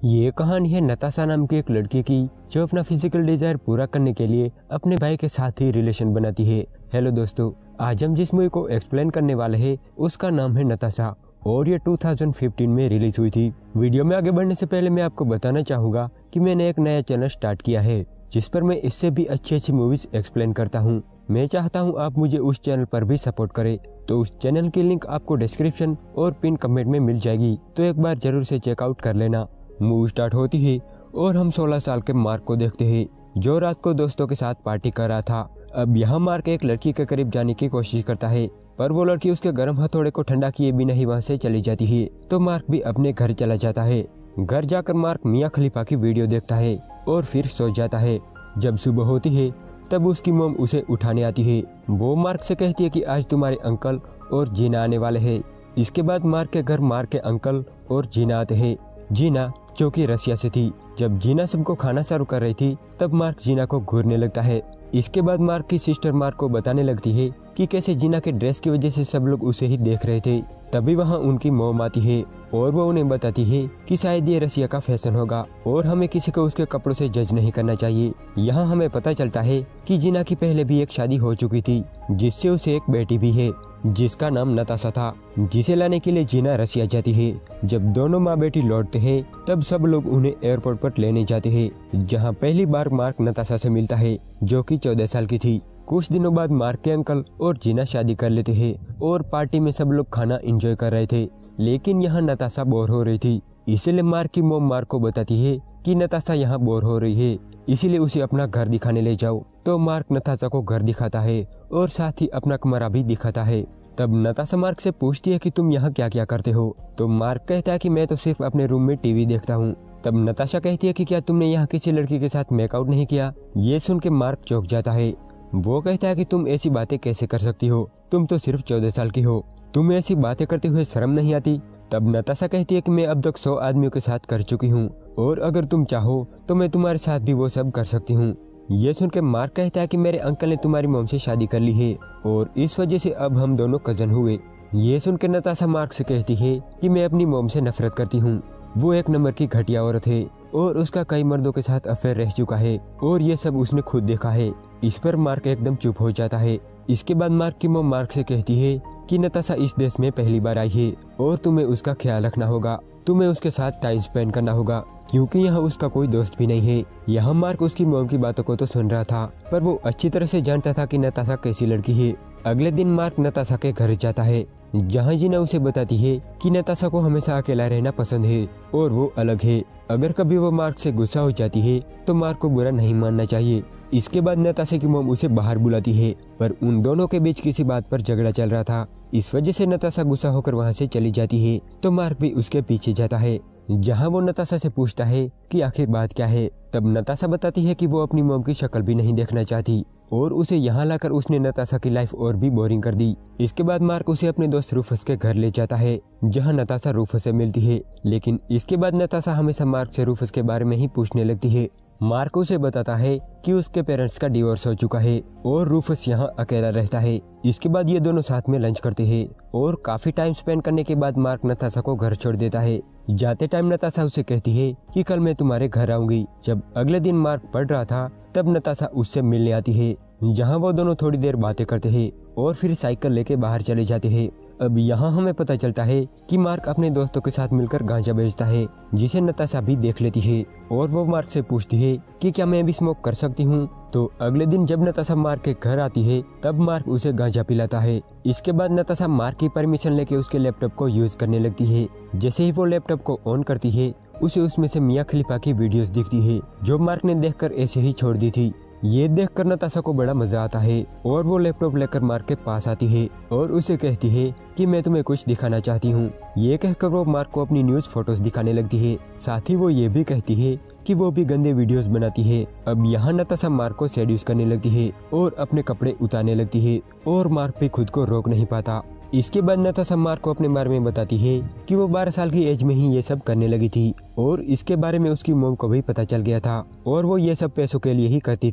ये कहानी है नताशा नाम की एक लड़की की जो अपना फिजिकल डिजायर पूरा करने के लिए अपने भाई के साथ ही रिलेशन बनाती है। हेलो दोस्तों, आज हम जिस मूवी को एक्सप्लेन करने वाले हैं उसका नाम है नताशा और ये 2015 में रिलीज हुई थी। वीडियो में आगे बढ़ने से पहले मैं आपको बताना चाहूँगा कि मैंने एक नया चैनल स्टार्ट किया है जिस पर मैं इससे भी अच्छी मूवीज एक्सप्लेन करता हूँ। मैं चाहता हूँ आप मुझे उस चैनल पर भी सपोर्ट करें, तो उस चैनल की लिंक आपको डिस्क्रिप्शन और पिन कमेंट में मिल जाएगी, तो एक बार जरूर से चेकआउट कर लेना। मूवी स्टार्ट होती है और हम 16 साल के मार्क को देखते हैं जो रात को दोस्तों के साथ पार्टी कर रहा था। अब यहाँ मार्क एक लड़की के करीब जाने की कोशिश करता है पर वो लड़की उसके गर्म हथौड़े को ठंडा किए बिना ही वहाँ से चली जाती है, तो मार्क भी अपने घर चला जाता है। घर जाकर मार्क मियाँ खलीफा की वीडियो देखता है और फिर सो जाता है। जब सुबह होती है तब उसकी मॉम उसे उठाने आती है। वो मार्क से कहती है कि आज तुम्हारे अंकल और जीना आने वाले हैं। इसके बाद मार्क के घर मार्क के अंकल और जीना आते हैं। जीना जो कि रसिया से थी। जब जीना सबको खाना सर्व कर रही थी तब मार्क जीना को घूरने लगता है। इसके बाद मार्क की सिस्टर मार्क को बताने लगती है कि कैसे जीना के ड्रेस की वजह से सब लोग उसे ही देख रहे थे। तभी वहाँ उनकी मॉम आती है और वो उन्हें बताती है कि शायद ये रसिया का फैशन होगा और हमें किसी को उसके कपड़ों से जज नहीं करना चाहिए। यहाँ हमें पता चलता है कि जीना की पहले भी एक शादी हो चुकी थी जिससे उसे एक बेटी भी है जिसका नाम नताशा था, जिसे लाने के लिए जीना रसिया जाती है। जब दोनों माँ बेटी लौटते हैं तब सब लोग उन्हें एयरपोर्ट पर लेने जाते हैं जहाँ पहली बार मार्क नताशा से मिलता है जो कि 14 साल की थी। कुछ दिनों बाद मार्क के अंकल और जीना शादी कर लेते हैं और पार्टी में सब लोग खाना एंजॉय कर रहे थे, लेकिन यहाँ नताशा बोर हो रही थी। इसीलिए मार्क की मॉम मार्क को बताती है कि नताशा यहाँ बोर हो रही है, इसीलिए उसे अपना घर दिखाने ले जाओ। तो मार्क नताशा को घर दिखाता है और साथ ही अपना कमरा भी दिखाता है। तब नताशा मार्क से पूछती है कि तुम यहाँ क्या क्या करते हो, तो मार्क कहता है कि मैं तो सिर्फ अपने रूम में टीवी देखता हूँ। तब नताशा कहती है कि क्या तुमने यहाँ किसी लड़की के साथ मेकआउट नहीं किया। ये सुन के मार्क चौंक जाता है। वो कहता है कि तुम ऐसी बातें कैसे कर सकती हो, तुम तो सिर्फ 14 साल की हो, तुम्हें ऐसी बातें करते हुए शर्म नहीं आती। तब नताशा कहती है कि मैं अब तक 100 आदमियों के साथ कर चुकी हूँ और अगर तुम चाहो तो मैं तुम्हारे साथ भी वो सब कर सकती हूँ। ये सुन के मार्क कहता है कि मेरे अंकल ने तुम्हारी मॉम से शादी कर ली है और इस वजह से अब हम दोनों कजन हुए। ये सुन के नताशा मार्क से कहती है कि मैं अपनी मॉम से नफरत करती हूँ, वो एक नंबर की घटिया औरत है और उसका कई मर्दों के साथ अफेयर रह चुका है और ये सब उसने खुद देखा है। इस पर मार्क एकदम चुप हो जाता है। इसके बाद मार्क की मॉम मार्क से कहती है कि नताशा इस देश में पहली बार आई है और तुम्हें उसका ख्याल रखना होगा, तुम्हें उसके साथ टाइम स्पेंड करना होगा क्योंकि यहाँ उसका कोई दोस्त भी नहीं है। यहाँ मार्क उसकी मॉम की बातों को तो सुन रहा था पर वो अच्छी तरह से जानता था कि नताशा कैसी लड़की है। अगले दिन मार्क नताशा के घर जाता है जहाँ जीना उसे बताती है कि नताशा को हमेशा अकेला रहना पसंद है और वो अलग है। अगर कभी वो मार्क से गुस्सा हो जाती है तो मार्क को बुरा नहीं मानना चाहिए। इसके बाद नताशा की मॉम उसे बाहर बुलाती है पर उन दोनों के बीच किसी बात पर झगड़ा चल रहा था। इस वजह से नताशा गुस्सा होकर वहां से चली जाती है, तो मार्क भी उसके पीछे जाता है जहां वो नताशा से पूछता है कि आखिर बात क्या है। तब नताशा बताती है कि वो अपनी मॉम की शक्ल भी नहीं देखना चाहती और उसे यहाँ लाकर उसने नताशा की लाइफ और भी बोरिंग कर दी। इसके बाद मार्क उसे अपने दोस्त रूफस के घर ले जाता है जहाँ नताशा रूफस से मिलती है, लेकिन इसके बाद नताशा हमेशा मार्क से रूफस के बारे में ही पूछने लगती है। मार्क उसे बताता है कि उसके पेरेंट्स का डिवोर्स हो चुका है और रूफस यहाँ अकेला रहता है। इसके बाद ये दोनों साथ में लंच करते हैं और काफी टाइम स्पेंड करने के बाद मार्क नताशा को घर छोड़ देता है। जाते टाइम नताशा उसे कहती है कि कल मैं तुम्हारे घर आऊंगी। जब अगले दिन मार्क पढ़ रहा था तब नताशा उससे मिलने आती है जहाँ वो दोनों थोड़ी देर बातें करते हैं और फिर साइकिल लेके बाहर चले जाते हैं। अब यहाँ हमें पता चलता है कि मार्क अपने दोस्तों के साथ मिलकर गांजा बेचता है जिसे नताशा भी देख लेती है और वो मार्क से पूछती है कि क्या मैं भी स्मोक कर सकती हूँ। तो अगले दिन जब नताशा मार्क के घर आती है तब मार्क उसे गांजा पिलाता है। इसके बाद नताशा मार्क की परमिशन लेके उसके लैपटॉप को यूज करने लगती है। जैसे ही वो लैपटॉप को ऑन करती है उसे उसमें से मियाँ खलीफा की वीडियोस दिखती है जो मार्क ने देखकर ऐसे ही छोड़ दी थी। ये देखकर नताशा को बड़ा मजा आता है और वो लैपटॉप लेकर मार्क के पास आती है और उसे कहती है कि मैं तुम्हें कुछ दिखाना चाहती हूँ। ये कहकर वो मार्क को अपनी न्यूज फोटोज दिखाने लगती है। साथ ही वो ये भी कहती है कि वो भी गंदे वीडियोस बनाती है। अब यहाँ नताशा मार्क को सेड्यूस करने लगती है और अपने कपड़े उतारने लगती है और मार्क भी खुद को रोक नहीं पाता। इसके बाद नताशा मार्क को अपने बारे में बताती है कि वो 12 साल की एज में ही ये सब करने लगी थी और इसके बारे में उसकी मॉम को भी पता चल गया था और वो ये सब पैसों के लिए ही करती थी।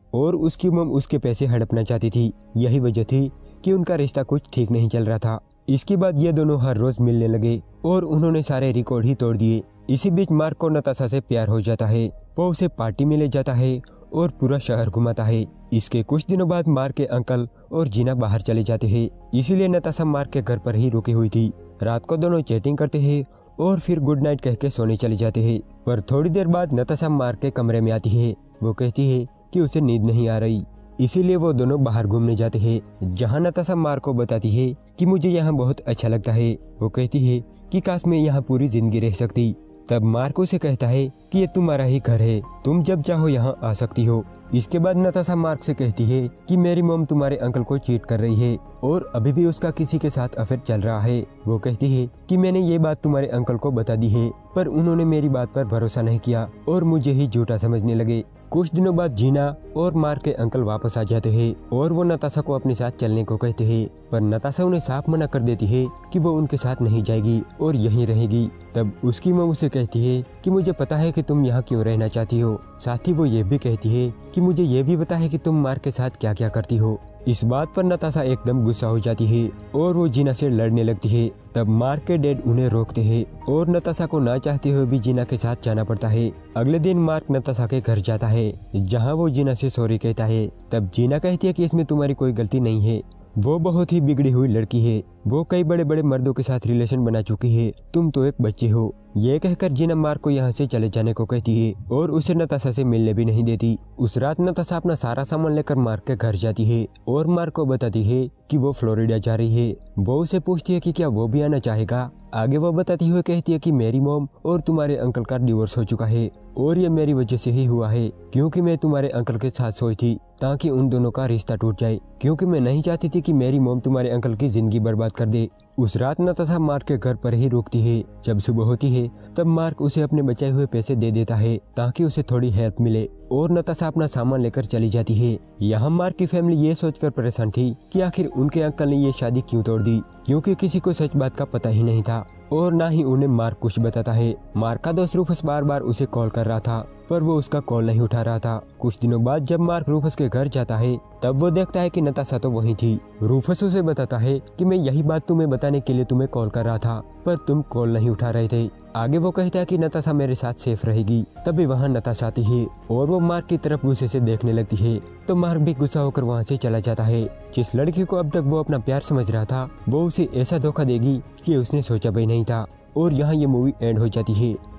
और उसकी मम उसके पैसे हड़पना चाहती थी। यही वजह थी कि उनका रिश्ता कुछ ठीक नहीं चल रहा था। इसके बाद ये दोनों हर रोज मिलने लगे और उन्होंने सारे रिकॉर्ड ही तोड़ दिए। इसी बीच मार्क को नताशा से प्यार हो जाता है। वो उसे पार्टी में ले जाता है और पूरा शहर घुमाता है। इसके कुछ दिनों बाद मार्क के अंकल और जीना बाहर चले जाते हैं, इसीलिए नताशा मार्क के घर पर ही रुकी हुई थी। रात को दोनों चैटिंग करते हैं और फिर गुड नाइट कह के सोने चले जाते हैं। पर थोड़ी देर बाद नताशा मार्क के कमरे में आती है। वो कहती है कि उसे नींद नहीं आ रही, इसीलिए वो दोनों बाहर घूमने जाते हैं, जहां नताशा मार्क को बताती है कि मुझे यहाँ बहुत अच्छा लगता है। वो कहती है कि काश मैं यहाँ पूरी जिंदगी रह सकती। तब मार्क उसे कहता है कि ये तुम्हारा ही घर है, तुम जब चाहो यहाँ आ सकती हो। इसके बाद नताशा मार्क से कहती है कि मेरी मॉम तुम्हारे अंकल को चीट कर रही है और अभी भी उसका किसी के साथ अफेयर चल रहा है। वो कहती है कि मैंने ये बात तुम्हारे अंकल को बता दी है, पर उन्होंने मेरी बात पर भरोसा नहीं किया और मुझे ही झूठा समझने लगे। कुछ दिनों बाद जीना और मार्क के अंकल वापस आ जाते हैं और वो नताशा को अपने साथ चलने को कहते हैं, पर नताशा उन्हें साफ मना कर देती है कि वो उनके साथ नहीं जाएगी और यहीं रहेगी। तब उसकी माँ उसे कहती है कि मुझे पता है कि तुम यहाँ क्यों रहना चाहती हो। साथ ही वो ये भी कहती है कि मुझे ये भी पता है कि तुम मार्क के साथ क्या क्या करती हो। इस बात पर नताशा एकदम गुस्सा हो जाती है और वो जीना से लड़ने लगती है। तब मार्क के डैड उन्हें रोकते हैं और नताशा को ना चाहते हुए भी जीना के साथ जाना पड़ता है। अगले दिन मार्क नताशा के घर जाता है, जहां वो जीना से सॉरी कहता है। तब जीना कहती है कि इसमें तुम्हारी कोई गलती नहीं है, वो बहुत ही बिगड़ी हुई लड़की है, वो कई बड़े बड़े मर्दों के साथ रिलेशन बना चुकी है, तुम तो एक बच्चे हो। ये कहकर जीना मार्क को यहाँ से चले जाने को कहती है और उसे नताशा से मिलने भी नहीं देती। उस रात नताशा अपना सारा सामान लेकर मार्क के घर जाती है और मार्क को बताती है कि वो फ्लोरिडा जा रही है। वो उसे पूछती है कि क्या वो भी आना चाहेगा। आगे वो बताती हुए कहती है कि मेरी मॉम और तुम्हारे अंकल का डिवोर्स हो चुका है और ये मेरी वजह से ही हुआ है, क्योंकि मैं तुम्हारे अंकल के साथ सोई थी ताकि उन दोनों का रिश्ता टूट जाए, क्योंकि मैं नहीं चाहती थी कि मेरी मॉम तुम्हारे अंकल की जिंदगी बर्बाद कर दे। उस रात नताशा मार्क के घर पर ही रुकती है। जब सुबह होती है तब मार्क उसे अपने बचाए हुए पैसे दे देता है ताकि उसे थोड़ी हेल्प मिले और नताशा अपना सामान लेकर चली जाती है। यहाँ मार्क की फैमिली ये सोचकर परेशान थी कि आखिर उनके अंकल ने ये शादी क्यों तोड़ दी, क्योंकि किसी को सच बात का पता ही नहीं था और ना ही उन्हें मार्क कुछ बताता है। मार्क का दोस्त रूफस बार बार उसे कॉल कर रहा था, पर वो उसका कॉल नहीं उठा रहा था। कुछ दिनों बाद जब मार्क रूफस के घर जाता है तब वो देखता है कि नताशा तो वहीं थी। रूफस उसे बताता है कि मैं यही बात तुम्हें बताने के लिए तुम्हें कॉल कर रहा था, पर तुम कॉल नहीं उठा रहे थे। आगे वो कहता है कि नताशा मेरे साथ सेफ रहेगी। तभी वहाँ नताशा आती है और वो मार्क की तरफ गुस्से से देखने लगती है, तो मार्क भी गुस्सा होकर वहाँ से चला जाता है। जिस लड़की को अब तक वो अपना प्यार समझ रहा था वो उसे ऐसा धोखा देगी कि उसने सोचा भी नहीं था। और यहाँ ये मूवी एंड हो जाती है।